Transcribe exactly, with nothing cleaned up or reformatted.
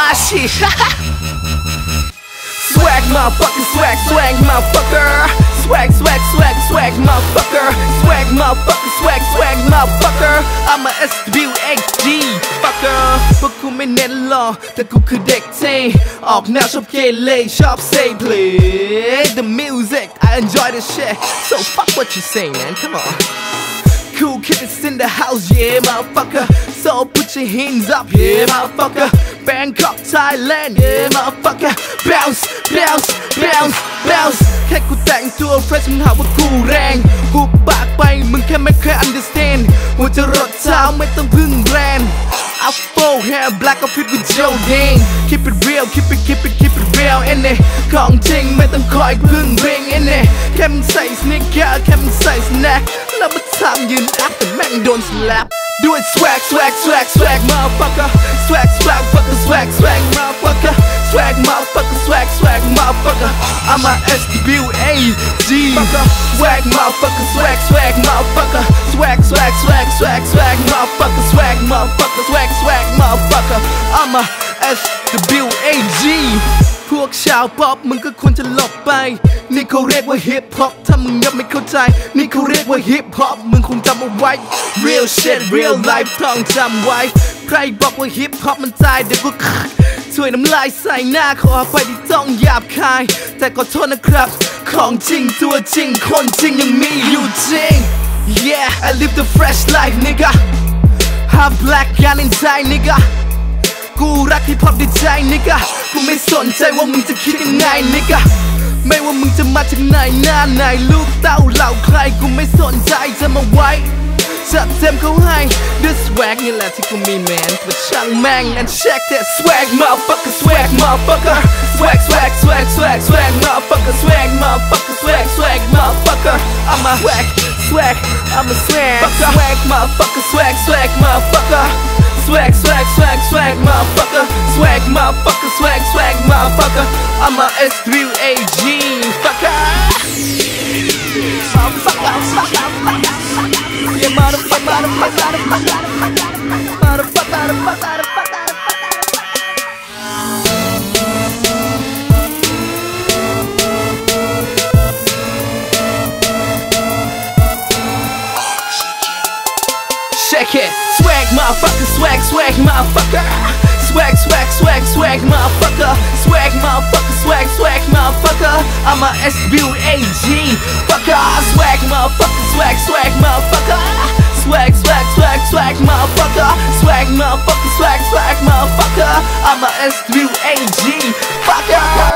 shit. Swag motherfucker, swag, swag motherfucker. Swag, swag, swag, swag motherfucker. Swag motherfucker, swag, swag motherfucker. I'm a S W A G fucker พวกกูไม่เน้นหล่อแต่กูคือเด็กเท่ออกแนวชอบเกเรชอบ say play the music I enjoy the shit so fuck what you say man come on Cool kids in the house, yeah, motherfucker. So put your hands up, yeah, motherfucker. Bangkok, Thailand, yeah, motherfucker. Bounce, bounce, bounce, bounce. แค่กูแต่งตัว fresh มึงหาว่ากูแรงหุบปากไปมึงแค่ไม่เคย understand หัวจะรดเท้าไม่ต้องพึ่งแบรนด์ Afro hair black or fit with Joe Dane Keep it real, keep it, keep it, keep it real เอ็นเน่ของจริงไม่ต้องคอยพึ่งเร่งเอ็นเน่แค่มึงใส่ sneaker แค่มึงใส่ snack แล้วมาทำยืนอักแต่แม่งโดน slap Do it swag, swag, swag, swag, motherfucker. Swag, swag, fucker, swag, swag, motherfucker. Swag, motherfucker, swag, swag, motherfucker. I'm a S W A G fucker. Swag, motherfucker, swag, swag, motherfucker. Swag, swag, swag, swag, swag, motherfucker. Swag, motherfucker, swag, swag, motherfucker. I'm a S W A Gพวกชาวป๊อปมึงก็ควรจะหลบไปนี่เขาเรียกว่าฮิปฮอปถ้ามึงยังไม่เข้าใจนี่เขาเรียกว่าฮิปฮอปมึงคงจำเอาไว้ Real shit real life ต้องจำไว้ใครบอกว่าฮิปฮอปมันตายเดี๋ยวกูช่วยน้ำลายใส่หน้าขออภัยที่ต้องหยาบคายแต่ขอโทษนะครับของจริงตัวจริงคนจริงยังมีอยู่จริง Yeah I live the fresh life nigga Half black การเล่นใจ niggaกูรักฮิปฮอปด้วยใจนิกะกูไม่สนใจว่ามึงจะคิดยังไงนิกะไม่ว่ามึงจะมาจากไหนหน้าไหนลูกเต้าเหล่าใครกูไม่สนใจจะมาไว้จัดเต็มเขาให้ด้วย swag นี่แหละที่กูมีแมนแต่ช่างแม่ง and check that swag motherfucker swag motherfucker swag swag swag swag swag motherfucker swag motherfucker swag swag motherfucker I'm a swag swag I'm a swag swag motherfucker swag swag motherfucker Swag, swag, swag, swag, motherfucker. Swag, motherfucker, swag, swag, motherfucker. I'm a S W A G fucker. Motherfucker, yeah, motherfucker, motherfucker, motherfucker, motherfucker, motherfucker. Check it. Swag, motherfucker, swag, swag, motherfucker. Swag, swag, swag, swag, motherfucker. Swag, motherfucker, swag, swag, motherfucker. I'm a S W A G fucker. Swag, motherfucker, swag, swag, motherfucker. Swag, swag, swag, swag, motherfucker. Swag, motherfucker, swag, swag, motherfucker. I'm a S W A G fucker.